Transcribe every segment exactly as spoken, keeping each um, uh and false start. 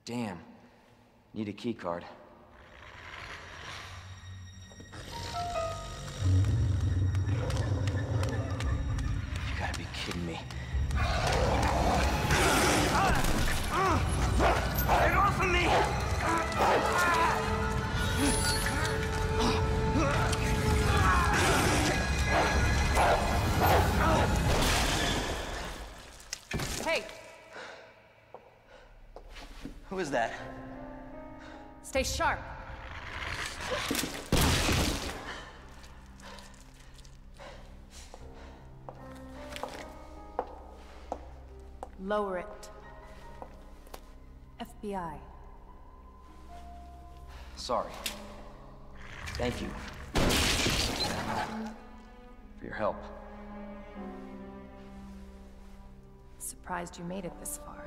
Damn. Need a key card. You gotta be kidding me. Get off of me! Hey! Who is that? Stay sharp. Lower it. F B I. Sorry. Thank you. For your help. Surprised you made it this far.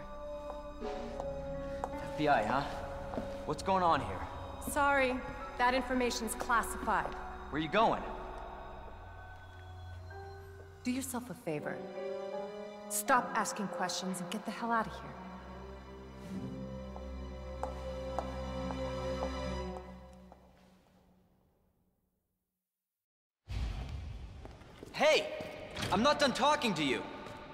F B I, huh? What's going on here? Sorry, that information's classified. Where you going? Do yourself a favor. Stop asking questions and get the hell out of here. Hey! I'm not done talking to you!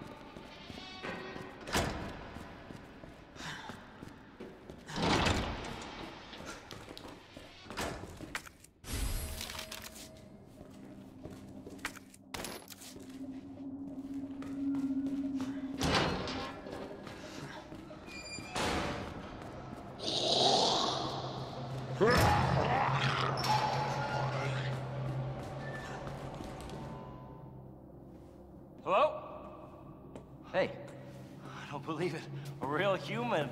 Hello? Hey. I don't believe it. A real human.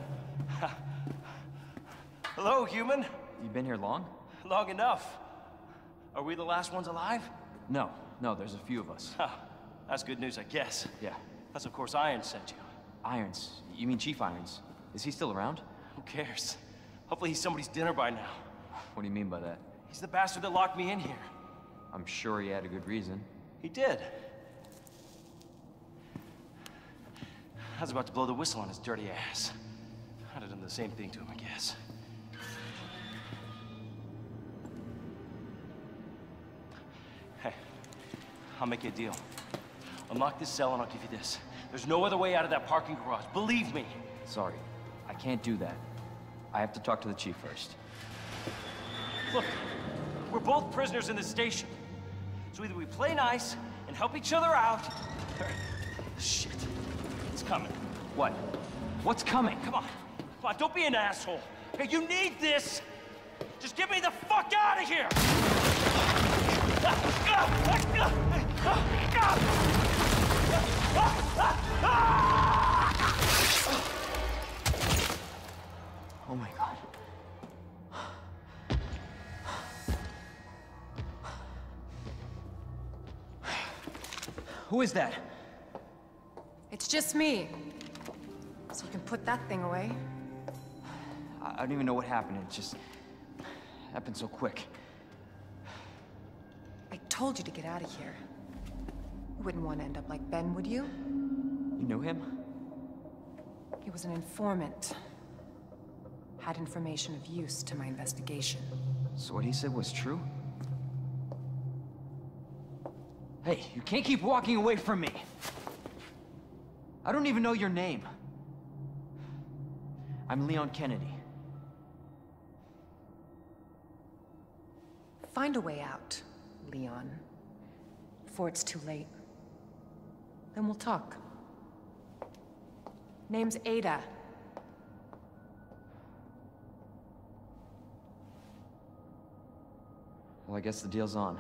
Hello, human. You been here long? Long enough. Are we the last ones alive? No. No, there's a few of us. Huh. That's good news, I guess. Yeah. That's of course Iron sent you. Irons. You mean Chief Irons? Is he still around? Who cares? Hopefully he's somebody's dinner by now. What do you mean by that? He's the bastard that locked me in here. I'm sure he had a good reason. He did. I was about to blow the whistle on his dirty ass. I'd have done the same thing to him, I guess. Hey, I'll make you a deal. Unlock this cell and I'll give you this. There's no other way out of that parking garage, believe me. Sorry. I can't do that. I have to talk to the chief first. Look, we're both prisoners in this station. So either we play nice and help each other out, or... Shit. It's coming. What? What's coming? Come on. Come on, don't be an asshole. Hey, you need this! Just get me the fuck out of here! Oh my God. Who is that? It's just me. So we can put that thing away. I don't even know what happened. It just happened so quick. I told you to get out of here. You wouldn't want to end up like Ben, would you? You knew him? He was an informant. Had information of use to my investigation. So what he said was true? Hey, you can't keep walking away from me! I don't even know your name. I'm Leon Kennedy. Find a way out, Leon. Before it's too late. Then we'll talk. Name's Ada. Well, I guess the deal's on.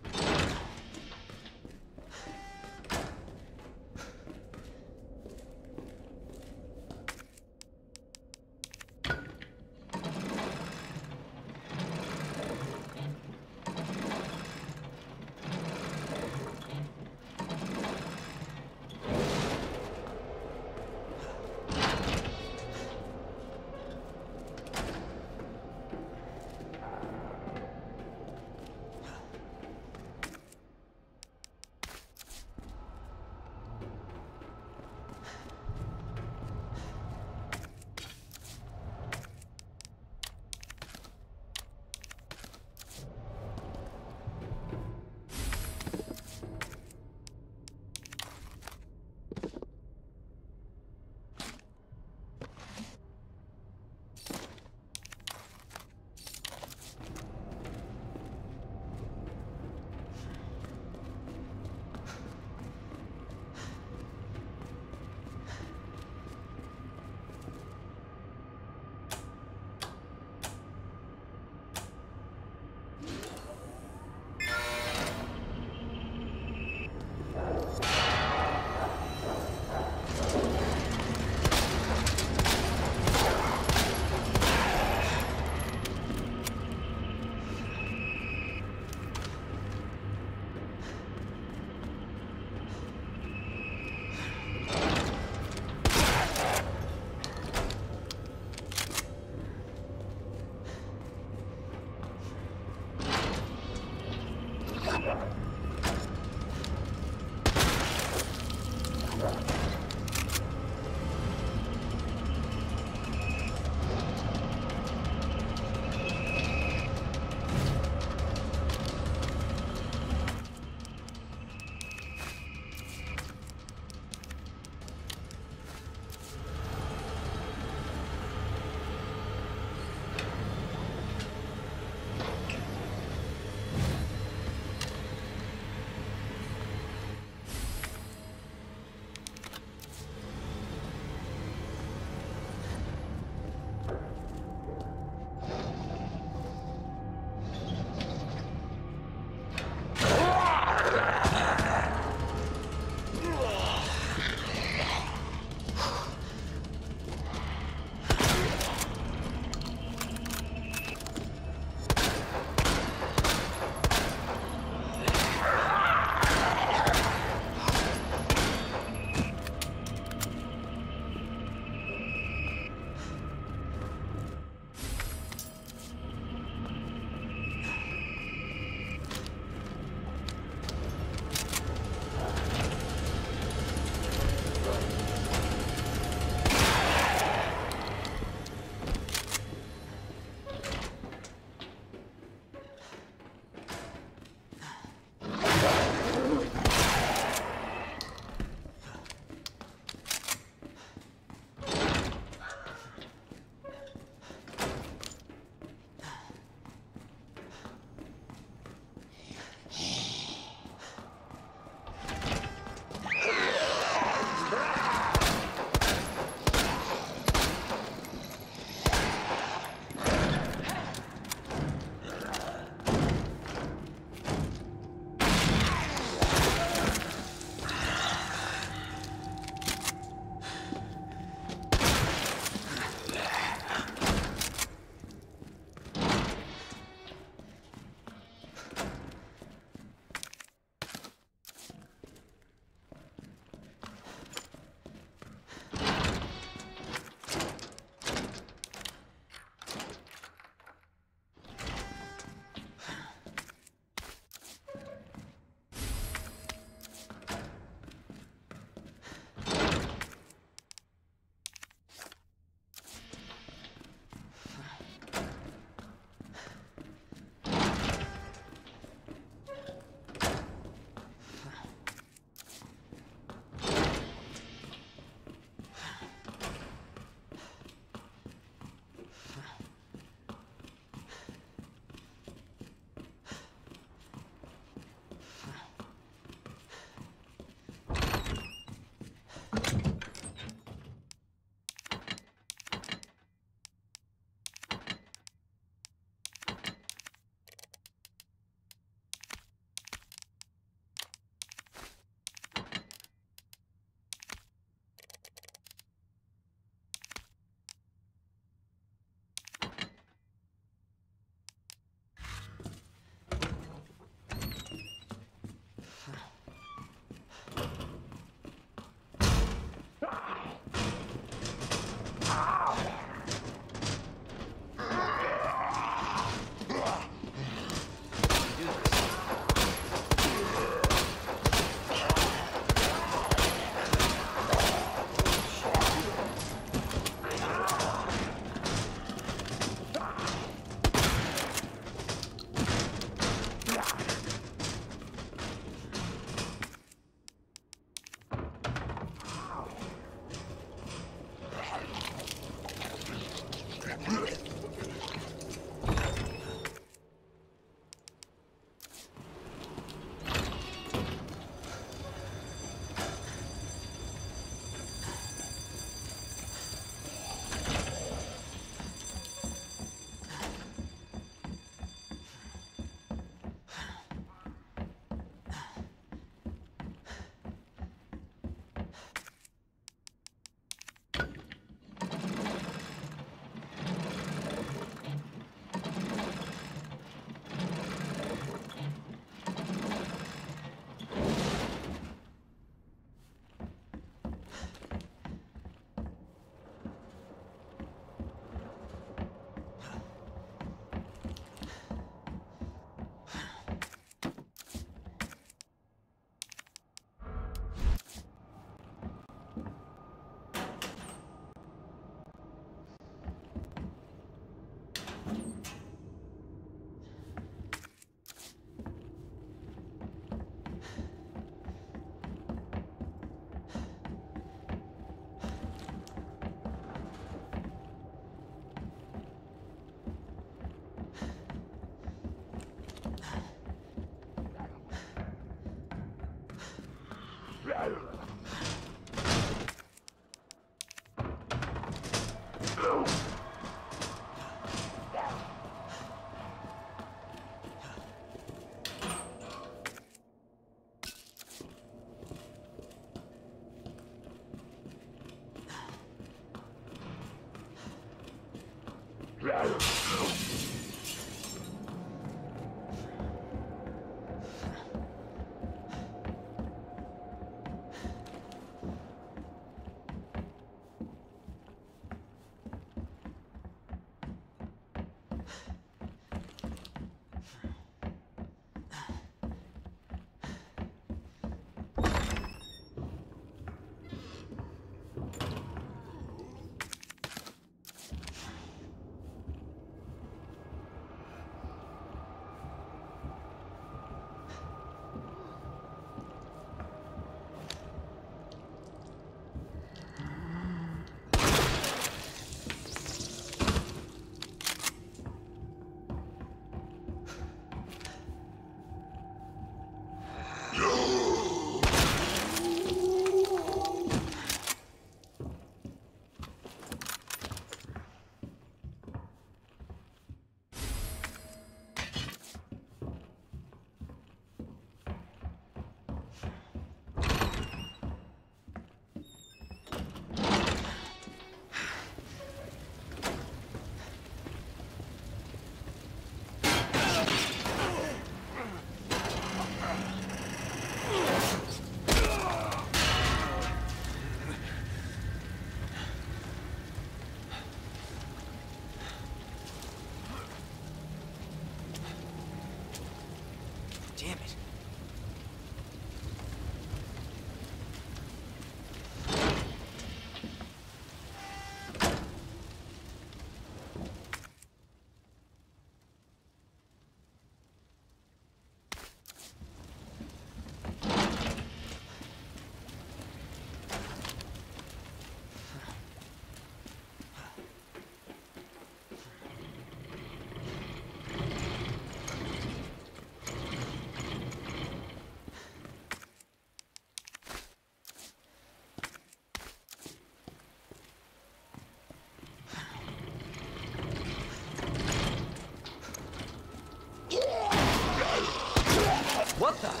What the?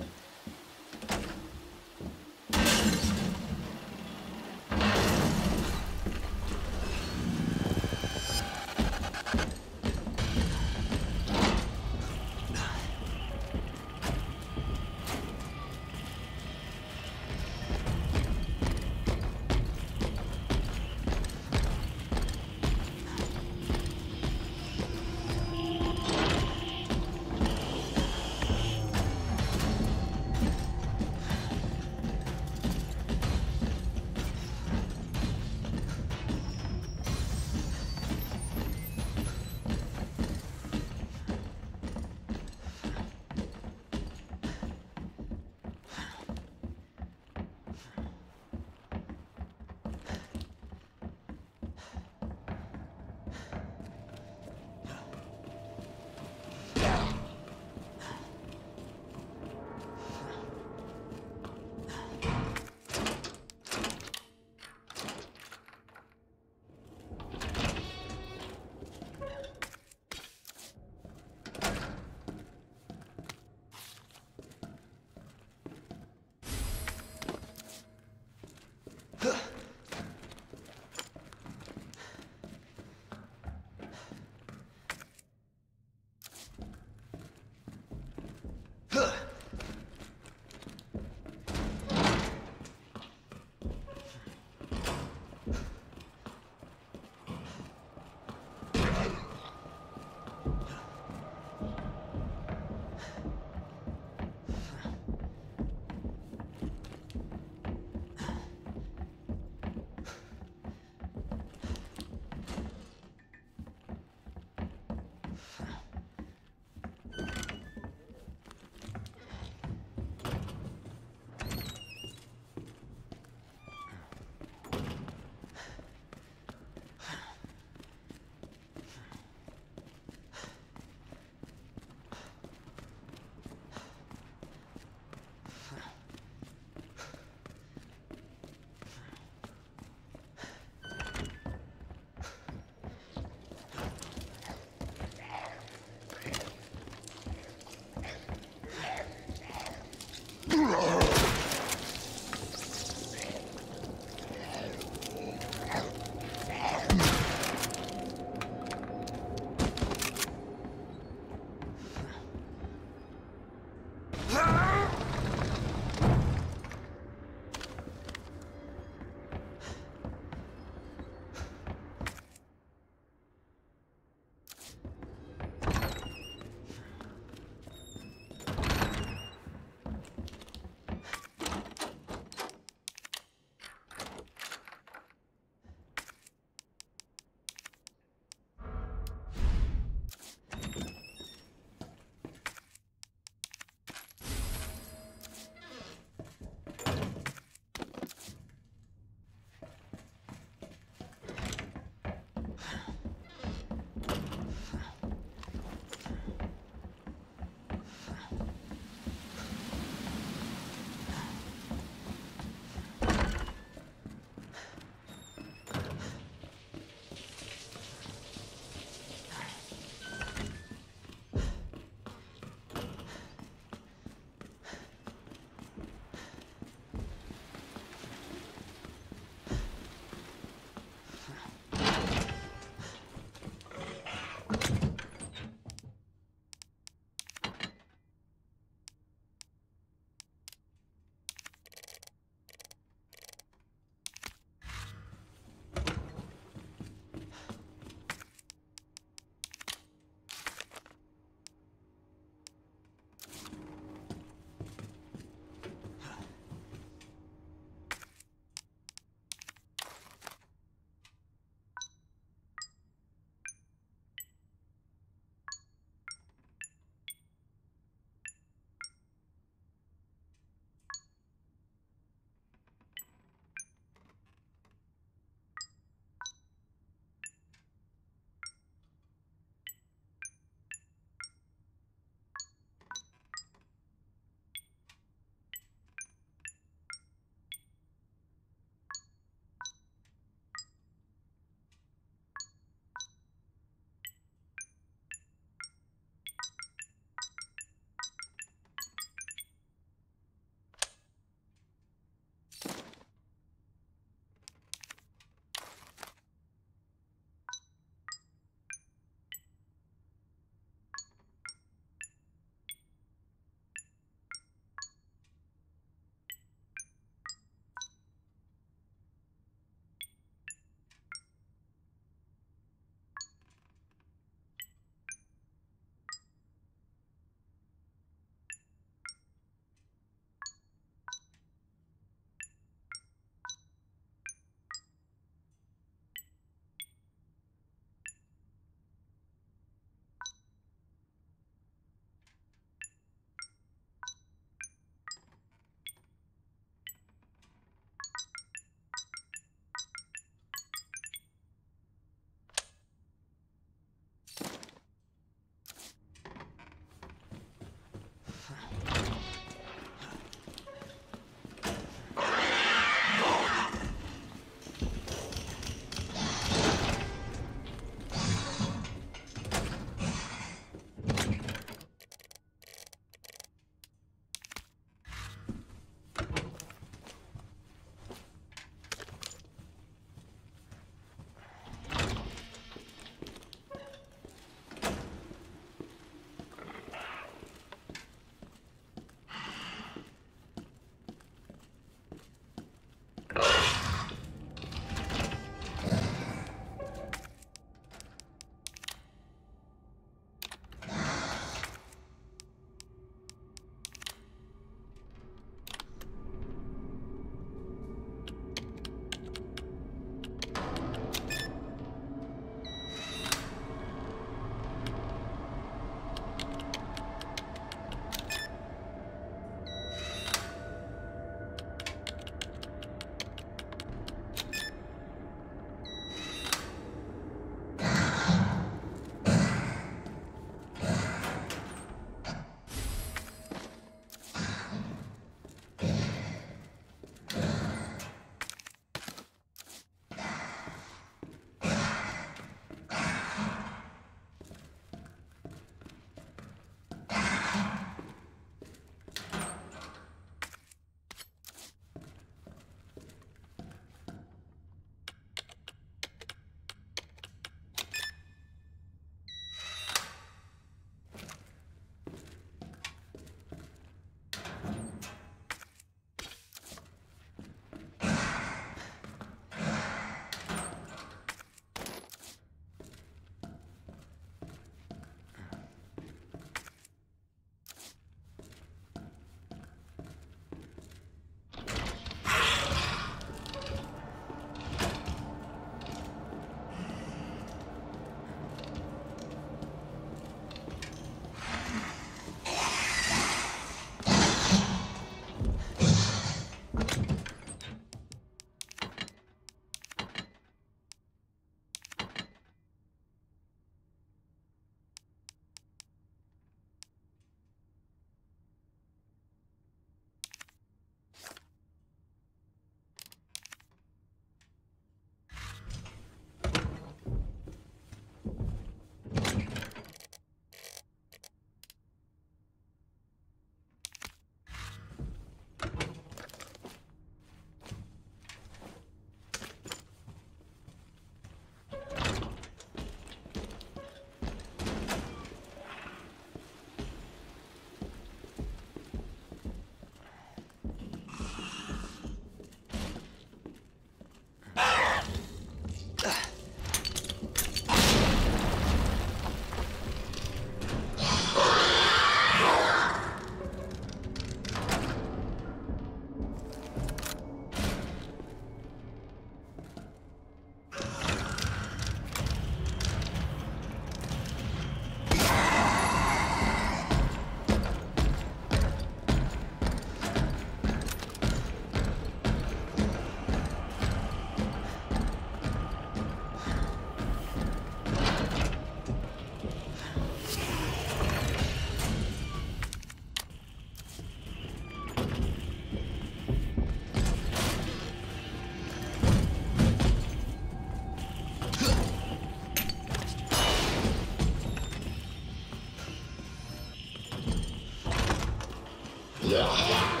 Yeah.